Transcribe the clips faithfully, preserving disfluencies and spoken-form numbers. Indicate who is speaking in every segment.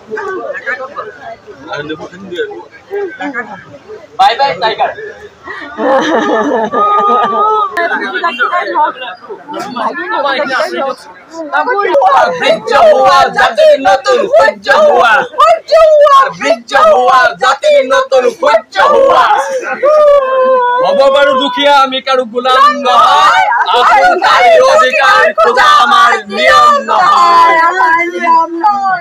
Speaker 1: Bye bye tiger. বৃক্ষ হুয়া জাতি নতুন সূর্য হুয়া বৃক্ষ হুয়া জাতি নতুন সূর্য হুয়া হব বাৰু দুখীয়া আমি কাৰো গোলাম নহয় আপোন তাৰি অধিকাৰ খোজা আমাৰ নিয়ম নহয় নিয়ম নহয়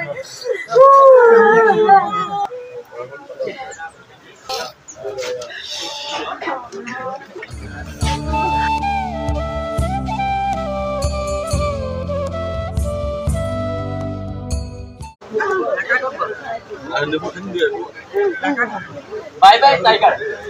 Speaker 1: Bye bye tiger.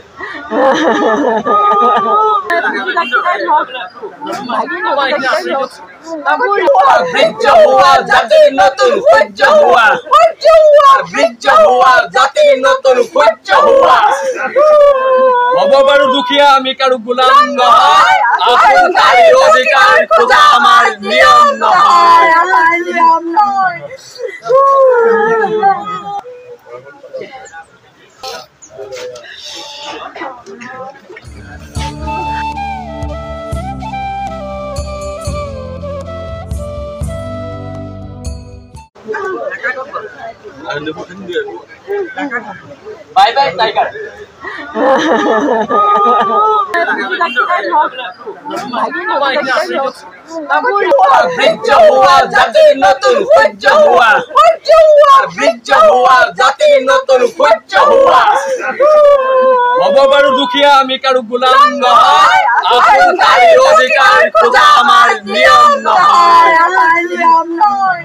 Speaker 1: বৃক্ষ হুয়া জাতি নতুন সূর্য হুয়া বৃক্ষ হুয়া জাতি নতুন সূর্য হুয়া হব বাৰু দুখীয়া আমি কাৰো গোলাম নহয় আপোন তাৰি অধিকাৰ খোজা আমাৰ নিয়ম নহয় নিয়ম নহয় Bye bye tiger. বৃক্ষ হুয়া জাতি নতুন সূর্য হুয়া বৃক্ষ হুয়া জাতি নতুন সূর্য হুয়া হব বাৰু দুখীয়া আমি কাৰো গোলাম নহয় আপোন তাৰি অধিকাৰ খোজা আমাৰ নিয়ম নহয় নিয়ম নহয়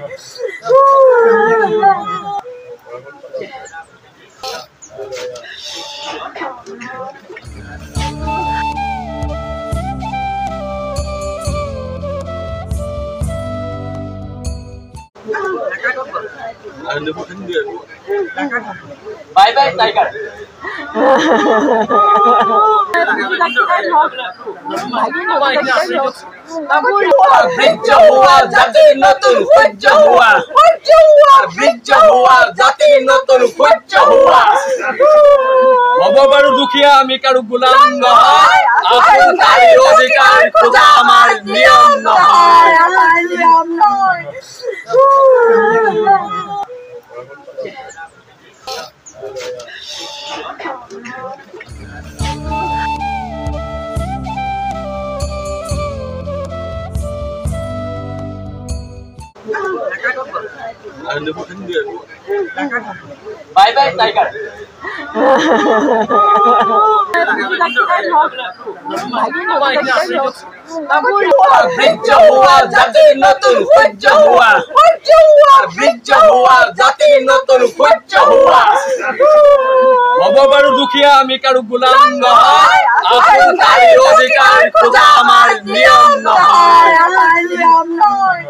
Speaker 1: Bye bye tiger. বৃক্ষ হুয়া জাতি নতুন সূর্য হুয়া বৃক্ষ হুয়া জাতি নতুন সূর্য হুয়া হব বাৰু দুখীয়া আমি কাৰো গোলাম নহয় আপোন তাৰি অধিকাৰ খোজা আমাৰ নিয়ম নহয় নিয়ম নহয় Bye bye tiger. বৃক্ষ হুয়া জাতি নতুন সূর্য হুয়া বৃক্ষ হুয়া জাতি নতুন সূর্য হুয়া হব বাৰু দুখীয়া আমি কাৰো গোলাম নহয় আপোন তাৰি অধিকাৰ খোজা আমাৰ নিয়ম নহয় নিয়ম নহয়